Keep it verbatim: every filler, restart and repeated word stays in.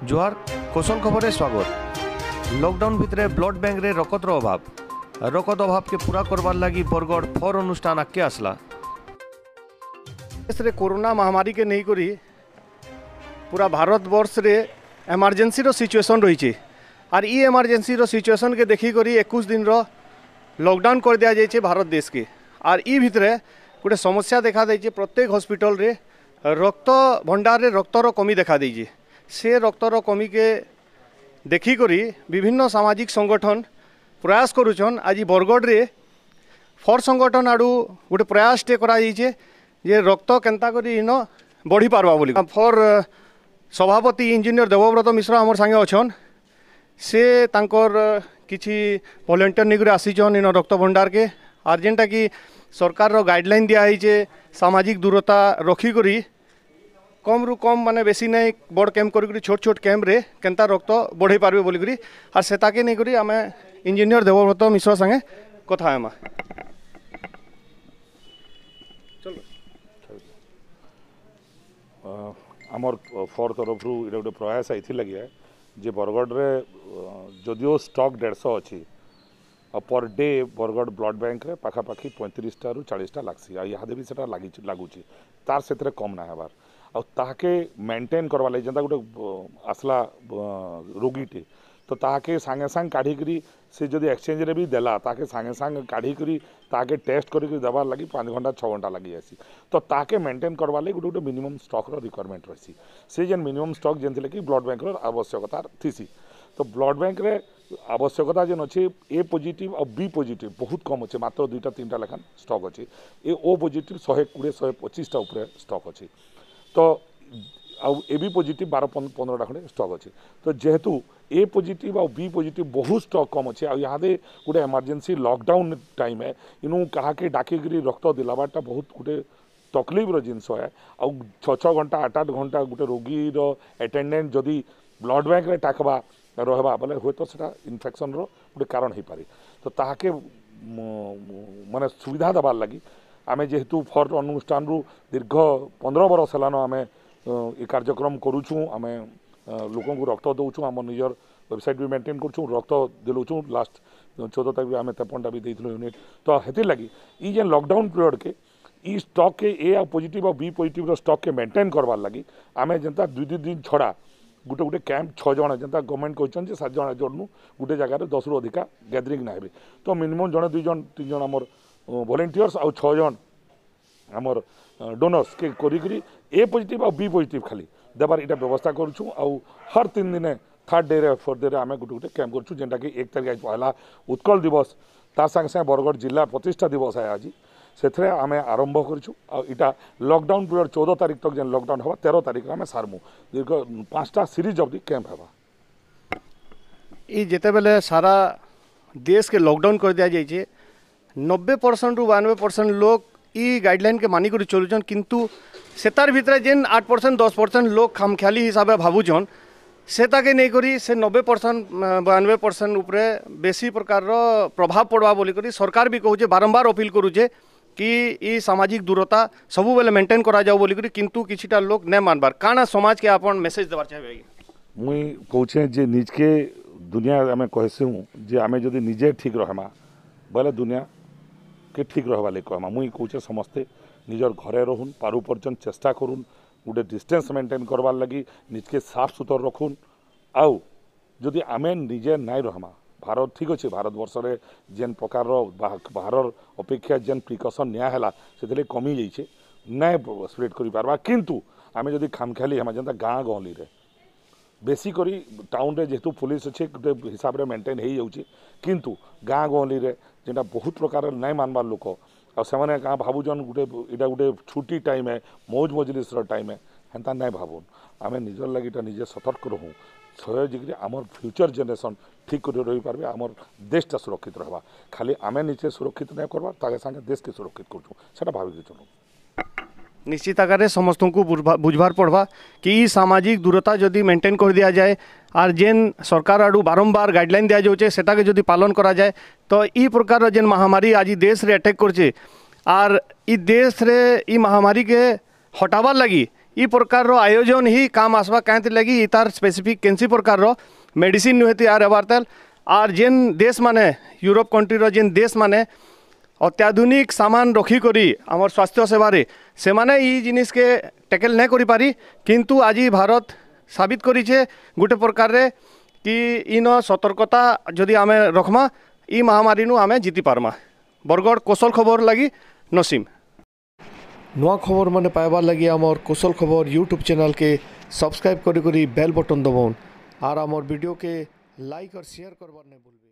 जोहार कौशल खबर स्वागत। लॉकडाउन भितर ब्लड बैंक रे रकतर अभाव रकत अभाव के पूरा करवार लगी बरगढ़ फर अनुष्ठान आगे आसला। देश रे कोरोना महामारी के नहीं करी पूरा भारत वर्ष रे एमरजेंसी रो सिचुएशन रही है और ई एमरजेंसी रो सिचुएशन के देखी करी इक्कीस दिन रो लॉकडाउन कर दिया जाए भारत देश के। और ई भितर गोटे समस्या देखा देइछे प्रत्येक हॉस्पिटल रे रक्त भंडार रे रक्तर कमी देखा देइछे। से रक्तर कमी के देखी करी विभिन्न सामाजिक संगठन प्रयास करुछन। आज बरगढ़ रे फर संगठन आड़ू गोटे प्रयास टे करा जाइछे जे रक्त केंता करी इन बढ़ी पारबा बोली। फर सभापति इंजीनियर देवव्रत मिश्र आमर संगे अछन। से तांकर किछि वॉलंटियर निगरे आसीछन इन रक्त भंडार के और जेनटा कि सरकार रो गाइडलाइन दिया है सामाजिक दूरता रखी करी कम रु कम माने बेसी नहीं बड़ कैम्प करी छोट छोट कैम्प रे केंता रक्त बढ़े पारबे बोली करी और से ताके नहीं करी आमे इंजीनियर देवव्रत मिश्र संगे कथा हेमा। आमर फर तरफ रू ये गोटे प्रयास आई लगे जे बरगढ़ रे जदिओ स्टॉक डेढ़ सौ अच्छी per day Bargarh blood bank रे पाखापाखि पैंतीस रु चालीस लागसी यहाँ भी से लगुच तार से कम ना हबार आके मेंटेन करवा लगे जेनता गोटे आसला रोगीटे तो ताके सांगे सांग काढ़ी से जदि एक्सचेंज रे भी देला ताके सांगे सांग काढ़ी ताके टेस्ट करी देवार लगी पाँच घंटा छः घंटा लगी आसी तो ताके मेंटेन करवा लगी गोटे गोटे मिनिमम स्टॉक रो रिक्वायरमेंट रही से जेन मिनिमम स्टॉक जेन थिले कि ब्लड बैंक रो आवश्यकता थीसी। तो ब्लड बैंक रे आवश्यकता जेन अच्छे ए पॉजिटिव और बी पॉजिटिव बहुत कम अच्छे मात्र दुईटा तीन लेखान स्टॉक अच्छे ए ओ पॉजिटिव शहे कोड़े शहे पचिश स्टॉक अच्छे तो आउ ए बी पॉजिटिव बारह पंद्रह खंडे स्टॉक अच्छे। तो जेहेतु ए पॉजिटिव और बी पॉजिटिव बहुत स्टॉक कम अच्छे यहाँ गोटे इमरजेंसी लॉकडाउन टाइम है इनू कहा के डाकिकी रक्त दिलाबाटा बहुत गोटे तकलीफ जिनस है आउ छः छः घंटा आठ आठ घंटा गोटे रोगी अटेंडेंट जदि ब्लड बैंक रे टाकबा रहबा बोले हुए तो सेटा इन्फेक्शन रो गोटे कारण हो पारे। तो ताके माने सुविधा देवार लगी आमे जेहेतु फर अनुष्ठान रु दीर्घ पंद्रह बरस हेलान आमे ये कार्यक्रम करुचु आमे लोकों को रक्त दौचु आम निजर वेबसाइट भी मेंटेन करुचु रक्त दिलौचु लास्ट चौदह तारीख आम तेपनटा भी देइथिलु यूनिट। तो हेतिर लगी ई जे लॉकडाउन पीरियड के ई स्टॉक के ए आ पॉजिटिव और बी पॉजिटिव स्टॉक के मेंटेन करवार लगी आमे जेंता दुई दुई दिन छड़ा गोटे गोटे कैंप छः जन जेनता गवर्नमेंट कहते सात जन जन गोटे जगार दस रु अधिका गैदरिंग ना हे तो मिनिमम जड़े दुई जन तीन जन आमर वॉलंटियर्स आउ छः जन आमर डोनर्स के करी ए पॉजिटिव और बी पॉजिटिव खाली देवार इटा व्यवस्था करुँ आउ हर तीन दिन थर्ड डे रे फोर्थ डे रे आमे गोटे गोटे कैंप करुँ जेनटा कि एक तारीख पहला उत्कल दिवस तार संगे संगे बरगढ़ जिला प्रतिष्ठा दिवस है आज से आम आरंभ करा लॉकडाउन पीरियड चौदह तारीख तक जेन लॉकडाउन हवा तेरह तारीख आम सारमु दीर्घ पांचटा सीरीज ऑफ दी कैंप हवा। ये जिते बेले सारा देश के लॉकडाउन कर दिया जाइए नब्बे परसेंट रु बानवे परसेंट लोग ई गाइडलाइन के मानिक चलुचन किंतु सेतार भितर जेन आठ परसेंट दस परसेंट लोग खामख्याली हिसाब से भावुचन से ताके नहीं करी से नब्बे परसेंट बानवे परसेंट उपरे बेसी प्रकार प्रभाव पड़वा बोली करी सरकार भी कहूचे बारंबार अपील करुचे कि ई सामाजिक दूरता सबु बेले मेंटेन करा जाओ बोली करी किंतु किछिटा लोग नहीं मानबार काना समाज के आपन मैसेज देवार चाहिए। मुई कहूचे जे निज के दुनिया आमे कहसु जे आमे जदि निजे ठीक रहमा बोले दुनिया के ठीक रहबा ले कहमा मुई कहूचे समस्ते निजर घरे रहून पारु पर्यंत चेष्टा करूँ गोटे डिस्टेंस मेंटेन करवार लगी निज के साफ सुथर रखुन आउ जदि आमे निजे नाई रहमा भारत ठीक अच्छे भारत वर्ष रे जेन प्रकार बाहर अपेक्षा जेन प्रिकसन नियाला से कमी जाइए नाई स्प्रेड कर पारबा किंतु आमे जदि खामख्याली हम जेनता गाँ गहली रे बेसी करी टाउन रे जेहेतु पुलिस अच्छे गोटे हिसाब रे मेंटेन हो जाउची किंतु गाँ गहली रे जेनता बहुत प्रकार नाई मानबार लोक आ से क्या भावुन गोटे इटा गोटे छुट्टी टाइम है मौज मजलिस टाइम है हेन्ता नाई भावुन आमे निजर लगी निजे सतर्क रहूँ सहयोगी आमर फ्यूचर जेनेरेशन ठीक कर रही पारे आमर देशटा सुरक्षित रहा खाली आमे निजे सुरक्षित नहीं करवा ताके संगे देश के सुरक्षित करूँ भाविक चलूँ। निश्चित आकार समस्त को बुझबार पड़वा कि ई सामाजिक दूरता जदि मेंटेन कर दिया जाए और जेन सरकार आड़ू बारंबार गाइडलाइन दिया जाऊे सेटा के जदि पालन करा जाए तो ई प्रकार जेन महामारी आज देश रे अटैक करछे और ई देश रे ई महामारी के हटावार लगी ई प्रकार आयोजन ही काम आसवा कहीं लगी तार स्पेसिफिक केनसी प्रकार मेडिसिन नुहति आर हेबार तेल आर जेन देश माने यूरोप कंट्री जेन देश माने अत्याधुनिक सामान रखी करी आमर स्वास्थ्य सेवारे से माने ई जिनिस के टैकल नहीं करि पारी किंतु आज भारत साबित करिछे गोटे प्रकार रे कि इन सतर्कता जदि आमे रखमा ई महामारी नु आमे जीति पारमा। बरगड़ कौशल खबर लगी नसीम। नुआ खबर माने पाइबार लगी आमर कौशल खबर यूट्यूब चैनल के सब्सक्राइब करी करी बेल बटन दबाउन और आमर वीडियो के लाइक और शेयर करबार नहीं भूलबे।